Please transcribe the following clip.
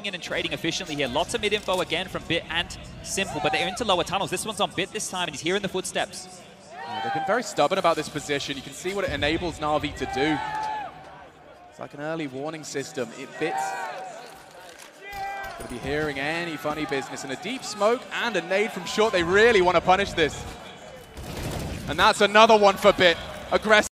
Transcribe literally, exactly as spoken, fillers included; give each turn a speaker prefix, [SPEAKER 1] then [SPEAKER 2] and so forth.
[SPEAKER 1] coming in and trading efficiently here. Lots of mid-info again from Bit and Simple, but they're into lower tunnels. This one's on Bit this time, and he's hearing the footsteps.
[SPEAKER 2] Yeah, they've been very stubborn about this position. You can see what it enables Navi to do. It's like an early warning system. It Bit's going to be hearing any funny business. And a deep smoke and a nade from short. They really want to punish this. And that's another one for Bit. Aggressive.